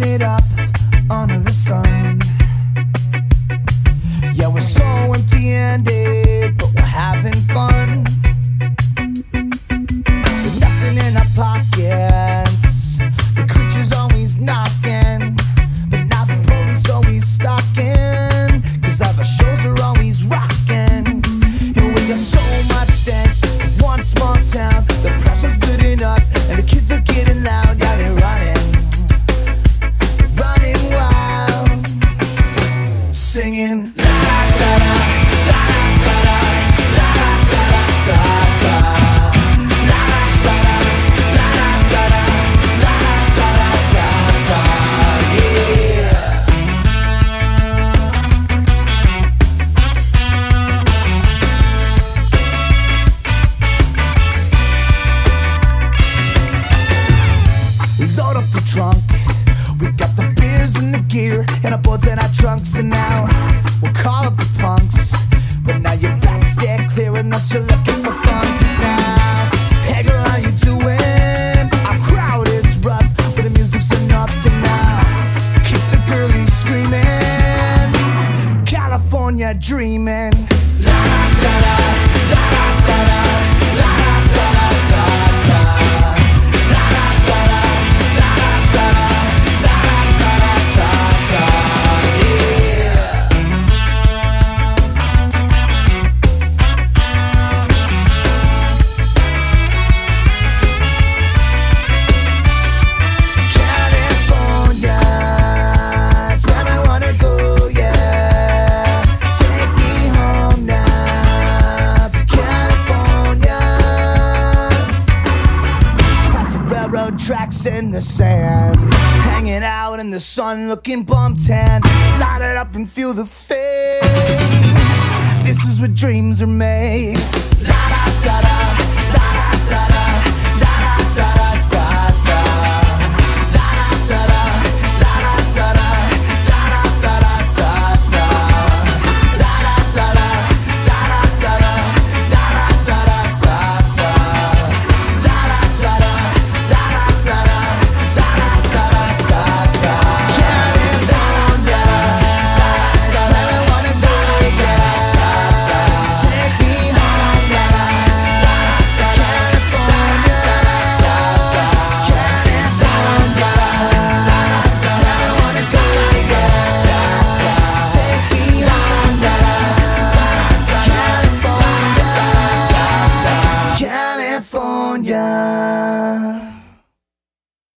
living it up under the sun. Yeah, we're so empty-handed, but we're having fun. With nothing in our pockets, the creature's always knocking, but now the police always stalking, 'cause our shows are always rocking. And we got so much dance in one small town. The pressure's building up and the kids are getting loud. Yeah, they're running wild, singing la da da, la da da, la da da da da, la da da, la da da, la da da da, yeah. We load up the trunk, we got the beers and the gear and our boards and our trunks, and now we'll call up the punks. But now you best stay clear unless you're looking for fun. 'Cause now, hey girl, how you doing? Our crowd is rough, but the music's enough to now keep the girlies screaming. California dreaming. La da da, la da da, la da da da da. La da da, la da da, la da da da da, yeah. California, it's where I wanna go, yeah. Take me home now to California. Past the railroad tracks in the sand, hanging out in the sun, looking bum tan. Light it up and feel the fame. This is where dreams are made. La da da da, la da da, la da da da da. La da da, la da da, la da da da da. La da da, la da da, la da da da da. La da da, la da da, la da da da. California, that's where I wanna go, yeah. Take me home, yeah. California, California, that's where I wanna go, yeah. Take me home, yeah. California, California.